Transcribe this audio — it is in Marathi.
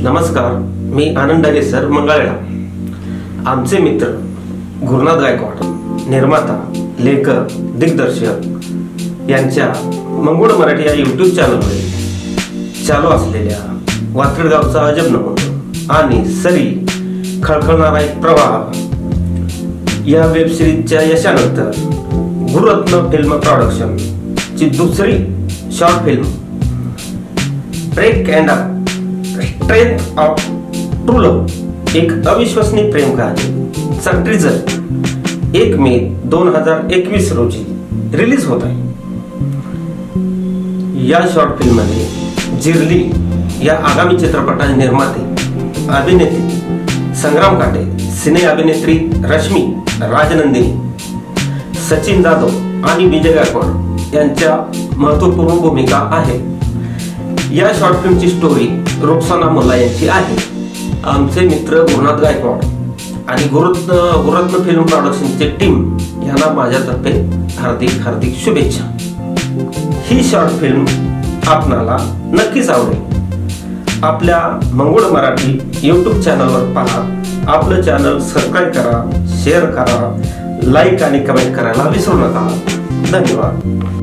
नमस्कार, मी आनंद डागे सर मंगळवेढा. आमचे मित्र गुरुनाथ गायकवाड, निर्माता, लेखक, दिग्दर्शक यांच्या मंगुळ मराठी या यूट्यूब चॅनलवर चालू असलेल्या वात्रडगावचा अजब नमुना आणि सरी खळखळणारा एक प्रवाह या वेब सिरीजच्या यशानंतर गुरुरत्न फिल्म प्रोडक्शन ची दुसरी short film break and strength of true love, एक अविश्वसनीय प्रेम कहाणी चा टीजर 1 मे 2021 रोजी रिलीज होत आहे. या शॉर्ट फिल्म मध्ये जिरली या आगामी चित्रपटाचे निर्माते, अभिनेते संग्राम काटे, सिने अभिनेत्री रश्मी राजनंदिनी, सचिन जाधव आणि विजय गायकवाड यांच्या महत्वपूर्ण भूमिका आहे. या शॉर्ट फिल्मची स्टोरी रुखसाना मुल्ला यांची आहे. आमचे मित्र गुरुनाथ गायकवाड आणि गुरुरत्न फिल्म प्रोडक्शनचे टीम यांना माझ्यातर्फे हार्दिक शुभेच्छा. ही शॉर्ट फिल्म आपणाला नक्कीच आवडेल. आपल्या मंगुळ मराठी यूट्यूब चॅनलवर पहा. आपलं चॅनल सबस्क्राईब करा, शेअर करा, लाईक आणि कमेंट करायला विसरू नका. धन्यवाद.